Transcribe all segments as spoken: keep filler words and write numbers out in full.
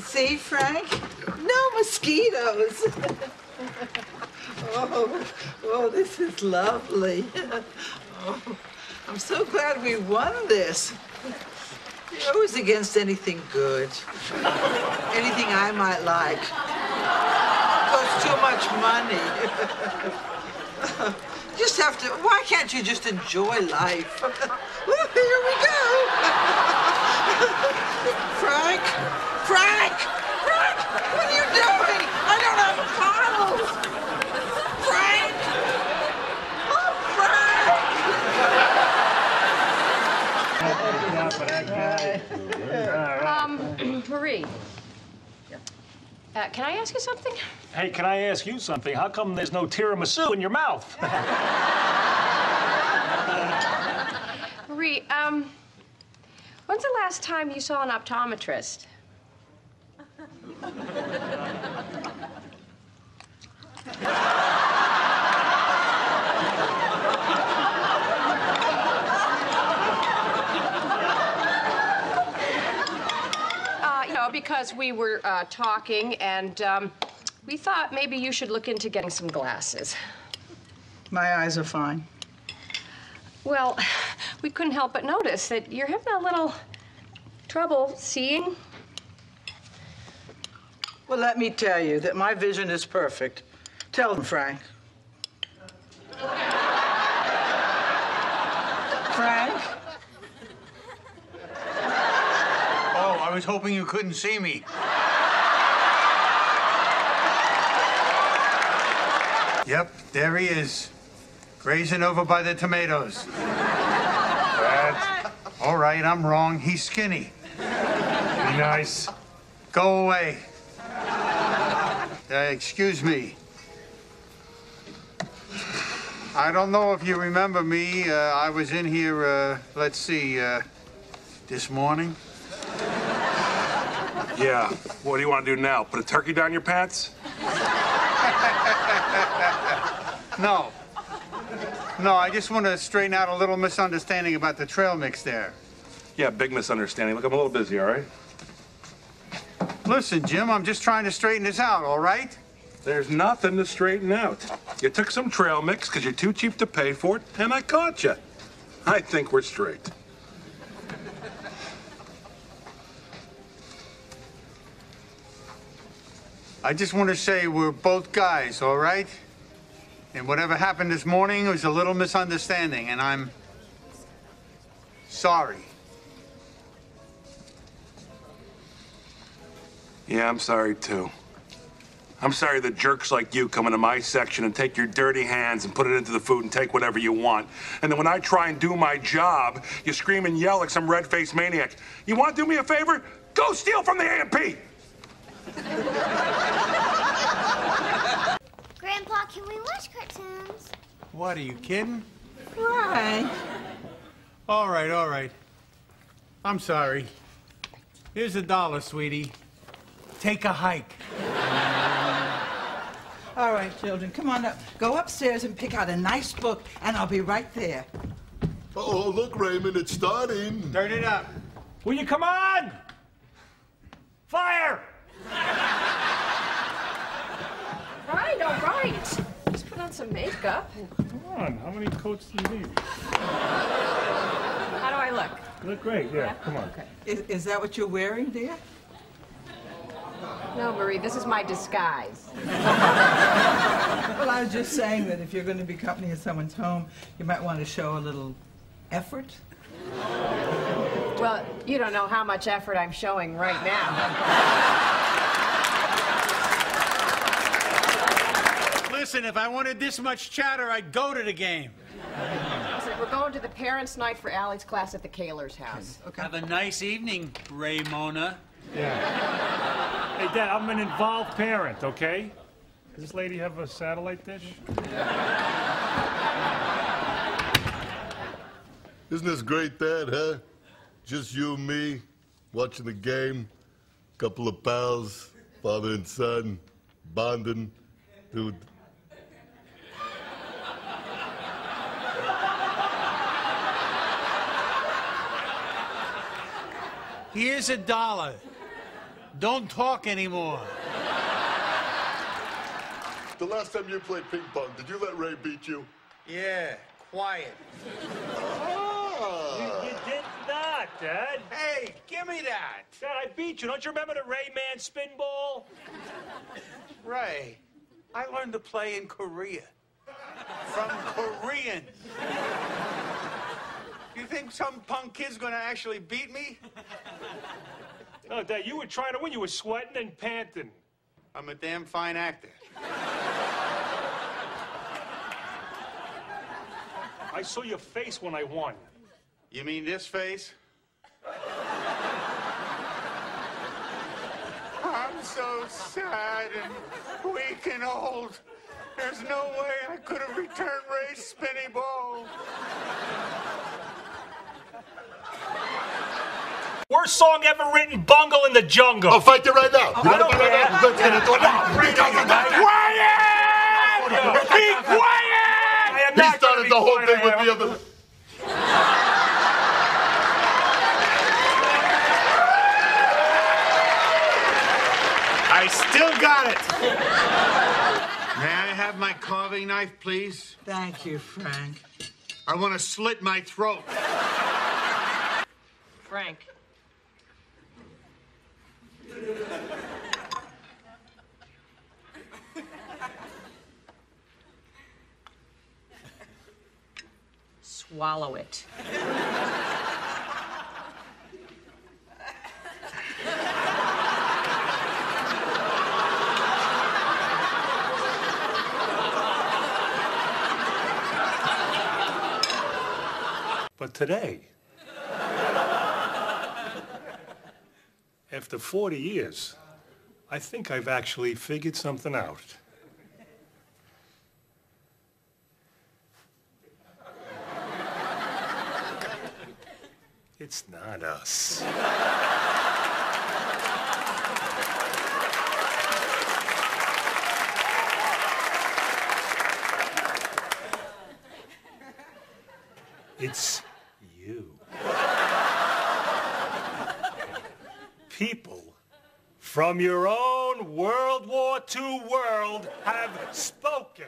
See, Frank? No mosquitoes. Oh, oh, this is lovely. Oh, I'm so glad we won this. You're always against anything good. Anything I might like. Costs too much money. Just have to, why can't you just enjoy life? Well, here we go. Frank? Frank! Frank! What are you doing? I don't have bottles! Frank! Oh, Frank! Um, Marie, uh, can I ask you something? Hey, can I ask you something? How come there's no tiramisu in your mouth? Marie, um, when's the last time you saw an optometrist? Uh, you know, because we were uh, talking, and um, we thought maybe you should look into getting some glasses. My eyes are fine. Well, we couldn't help but notice that you're having a little trouble seeing. Well, let me tell you that my vision is perfect. Tell them, Frank. Frank? Oh, I was hoping you couldn't see me. Yep, there he is. Grazing over by the tomatoes. Dad. All right, I'm wrong. He's skinny. Be nice. Go away. Uh, excuse me. I don't know if you remember me. Uh, I was in here, uh, let's see, uh, this morning. Yeah. What do you want to do now? Put a turkey down your pants? No. No, I just want to straighten out a little misunderstanding about the trail mix there. Yeah, big misunderstanding. Look, I'm a little busy, all right? Listen, Jim, I'm just trying to straighten this out, all right? There's nothing to straighten out. You took some trail mix because you're too cheap to pay for it, and I caught you. I think we're straight. I just want to say we're both guys, all right? And whatever happened this morning was a little misunderstanding, and I'm sorry. Yeah, I'm sorry, too. I'm sorry that jerks like you come into my section and take your dirty hands and put it into the food and take whatever you want. And then when I try and do my job, you scream and yell like some red-faced maniac. You want to do me a favor? Go steal from the A M P! Grandpa, can we watch cartoons? What, are you kidding? Frank. All right, all right. I'm sorry. Here's a dollar, sweetie. Take a hike. All right, children, come on up. Go upstairs and pick out a nice book, and I'll be right there. Uh-oh, look, Raymond, it's starting. Turn it up. Will you come on? Fire! Right, all right. Just put on some makeup. Come on, how many coats do you need? How do I look? You look great, yeah, come on. Okay. Is, is that what you're wearing, dear? No, Marie, this is my disguise. Well, I was just saying that if you're going to be company in someone's home, you might want to show a little effort. Well, you don't know how much effort I'm showing right now. Listen, if I wanted this much chatter, I'd go to the game. Listen, we're going to the parents' night for Allie's class at the Kaler's house. Okay. Have a nice evening, Raymona. Yeah. Hey, Dad, I'm an involved parent, okay? Does this lady have a satellite dish? Isn't this great, Dad, huh? Just you and me, watching the game, couple of pals, father and son, bonding, dude. Here's a dollar. Don't talk anymore. The last time you played ping pong, did you let Ray beat you? Yeah, quiet. Ah. You did not, Dad. Hey, give me that. Dad, I beat you. Don't you remember the Rayman spin ball? Ray, I learned to play in Korea. From Koreans. You think some punk kid's gonna actually beat me? No, Dad, you were trying to win. You were sweating and panting. I'm a damn fine actor. I saw your face when I won. You mean this face? I'm so sad and weak and old. There's no way I could have returned Ray's spinny ball. Worst song ever written, Bungle in the Jungle. I'll fight you right now. You I don't wanna fight right care. now? Let's get into it now. Bring it on. Quiet! Be quiet! I am He not gonna started be the whole quiet. thing I with am. the other. I still got it. May I have my carving knife, please? Thank you, Frank. I want to slit my throat. Frank. Swallow it. But today, after forty years, I think I've actually figured something out. It's not us. It's you. People from your own World War Two world have spoken.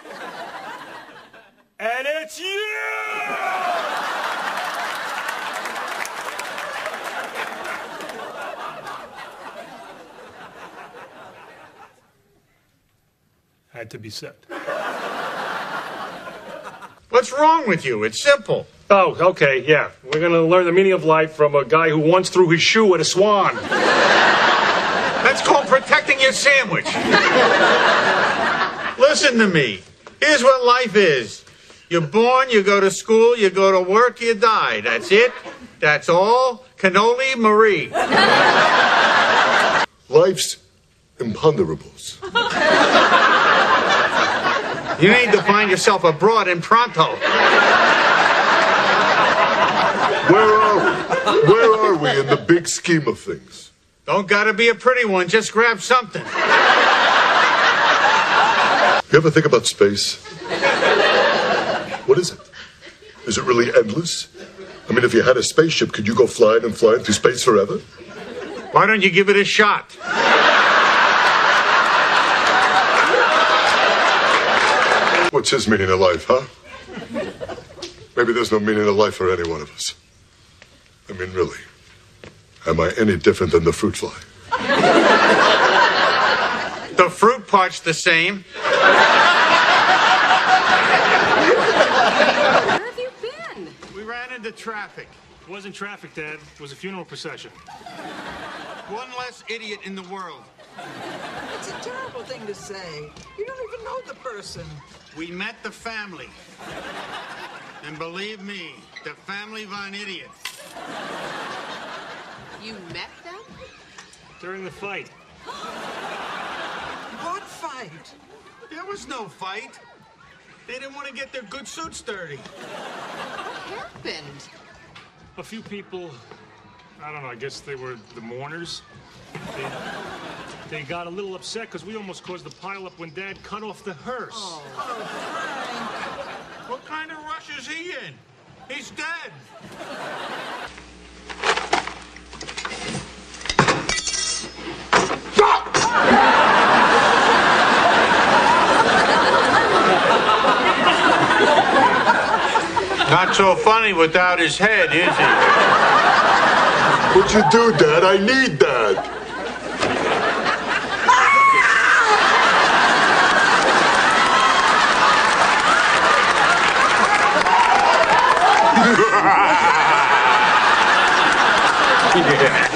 And it's you! Had to be said. What's wrong with you? It's simple. Oh, okay, yeah. We're gonna learn the meaning of life from a guy who once threw his shoe at a swan. That's called protecting your sandwich. Listen to me. Here's what life is. You're born, you go to school, you go to work, you die. That's it. That's all. Cannoli Marie. Life's imponderables. You need to find yourself a broad in pronto. Where are we? Where are we in the big scheme of things? Don't gotta be a pretty one. Just grab something. You ever think about space? What is it? Is it really endless? I mean, if you had a spaceship, could you go flying and flying through space forever? Why don't you give it a shot? What's his meaning of life, huh? Maybe there's no meaning of life for any one of us. I mean, really, am I any different than the fruit fly? The fruit part's the same. Where have you been? We ran into traffic. It wasn't traffic, Dad. It was a funeral procession. One less idiot in the world. It's a terrible thing to say. You don't even know the person. We met the family. And believe me, the family Von Idiot. You met them? During the fight. What fight? There was no fight. They didn't want to get their good suits dirty. What happened? A few people, I don't know, I guess they were the mourners. They, they got a little upset because we almost caused the pileup when Dad cut off the hearse. Oh, Frank. What kind of rush is he in? He's dead. Not so funny without his head, is he? What you do, Dad? I need that. Yeah.